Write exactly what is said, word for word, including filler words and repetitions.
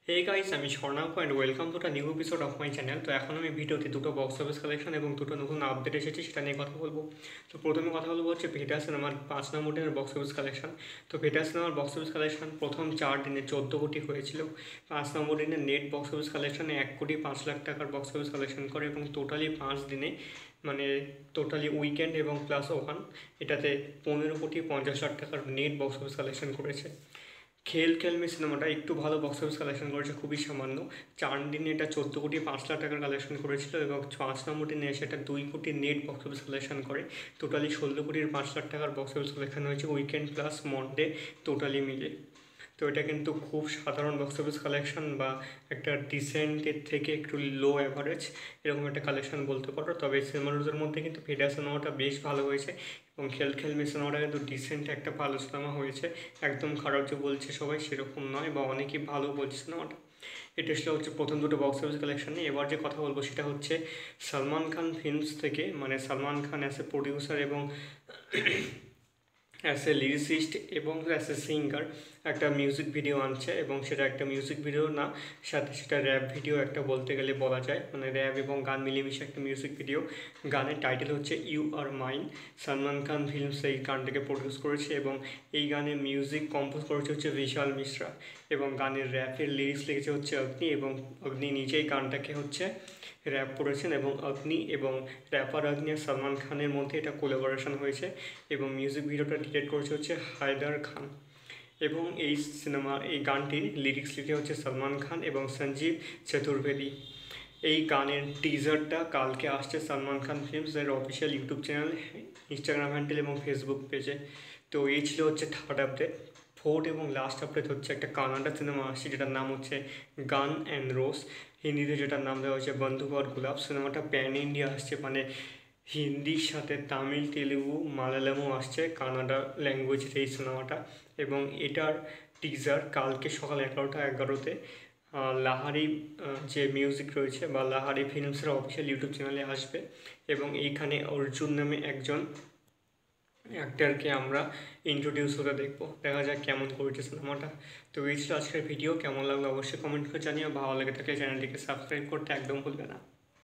हे guys আমি Swarnank and welcome to the new episode of my channel. তো এখন আমি ভিডিওতে দুটো বক্স অফিস কালেকশন এবং দুটো নতুন আপডেট এসেছে সেটা নিয়ে কথা বলবো। তো প্রথমে কথা বলবো হচ্ছে ভেদা সিনেমার পাঁচ নম্বর দিনের বক্স অফিস কালেকশন। তো ভেদা সিনেমার বক্স অফিস কালেকশন প্রথম চার দিনে চোদ্দো কোটি হয়েছিল। পাঁচ নম্বর দিনে নেট বক্স অফিস কালেকশনে এক কোটি পাঁচ লাখ টাকার বক্স অফিস কালেকশন করে এবং টোটালি পাঁচ দিনে মানে টোটালি উইকেন্ড এবং প্লাস ওখান এটাতে পনেরো কোটি পঞ্চাশ লাখ টাকার নেট বক্স অফিস কালেকশন করেছে। খেল খেলমি সিনেমাটা একটু ভালো বক্স অফিস কালেকশন করেছে, খুবই সামান্য। চার দিনে এটা চোদ্দো কোটি পাঁচ লাখ টাকার কালেকশন করেছিল এবং পাঁচ নম্বর দিনে এসে এটা দুই কোটি নেট বক্স অফিস কালেকশন করে। টোটালি ষোলো কোটির পাঁচ লাখ টাকার বক্স অফিস কালেকশন হয়েছে উইকেন্ড প্লাস মন্ডে টোটালি মিলে। তো এটা কিন্তু খুব সাধারণ বক্স অফিস কালেকশন বা একটা ডিসেন্টের থেকে একটু লো অ্যাভারেজ এরকম একটা কালেকশন বলতে পারো। তবে সিনেমাগুলোর মধ্যে কিন্তু ভেদা সিনেমাটা বেশ ভালো হয়েছে এবং খেল খেলমি সিনেমাটা কিন্তু ডিসেন্ট একটা ভালো সিনেমা হয়েছে, একদম খারাপ যে বলছে সবাই সেরকম নয়, বা অনেকেই ভালো বলছে সিনেমাটা। এটা ছিল হচ্ছে প্রথম দুটো বক্স অফিস কালেকশন নিয়ে। এবার যে কথা বলবো সেটা হচ্ছে সলমান খান ফিল্মস থেকে, মানে Salman Khan as a producer এবং অ্যাজ এ লিরিসিস্ট এবং অ্যাজ এ সিঙ্গার একটা মিউজিক ভিডিও আনছে এবং সেটা একটা মিউজিক ভিডিও না, সাথে সেটা র্যাপ ভিডিও একটা বলতে গেলে বলা যায়, মানে র্যাপ এবং গান মিলেমিশে একটা মিউজিক ভিডিও। গানের টাইটেল হচ্ছে you are mine. Salman Khan films এই গানটাকে প্রডিউস করেছে এবং এই গানের মিউজিক কম্পোজ করেছে হচ্ছে বিশাল মিশ্রা এবং গানের র্যাপের লিরিক্স লিখেছে হচ্ছে অগ্নি এবং অগ্নি নিজেই গানটাকে হচ্ছে র্যাপ করেছেন এবং অগ্নি এবং র্যাপার অগ্নি আর সলমান খানের মধ্যে এটা কোলাবোরেশন হয়েছে এবং মিউজিক ভিডিওটা ডিরেক্ট করেছে হচ্ছে হায়দার খান এবং এই সিনেমা এই গানটির লিরিক্স লিখে হচ্ছে সলমান খান এবং সঞ্জীব চতুর্বেদী। এই গানের টিজারটা কালকে আসছে সলমান খান ফিল্মসের official YouTube channel, Instagram handle এবং ফেসবুক পেজে। তো এই ছিল হচ্ছে থার্ড আপডেট। ফোর্থ এবং লাস্ট আপডেট হচ্ছে একটা কানাডা সিনেমা আসছে যেটার নাম হচ্ছে গান অ্যান্ড রোজ, হিন্দিতে যেটার নাম দেওয়া হয়েছে বন্ধু আর গুলাব। সিনেমাটা প্যান ইন্ডিয়া আসছে, মানে হিন্দির সাথে তামিল, তেলেগু, মালায়ালামও আসছে কানাডা ল্যাঙ্গুয়েজের এই সিনেমাটা। এবং এটার টিজার কালকে সকাল এগারোটা এগারোতে লাহারি যে মিউজিক রয়েছে বা লাহারি ফিল্মসের অফিসিয়াল ইউটিউব চ্যানেলে আসবে এবং এইখানে অর্জুন নামে একজন অ্যাক্টারকে আমরা ইন্ট্রোডিউস হতে দেখবো। দেখা যাক কেমন করেছে সিনেমাটা। তো এই ছিল আজকের ভিডিও। কেমন লাগলো অবশ্যই কমেন্ট করে জানিও, ভালো লেগে থাকলে চ্যানেলটিকে সাবস্ক্রাইব করতে একদম ভুলবে না।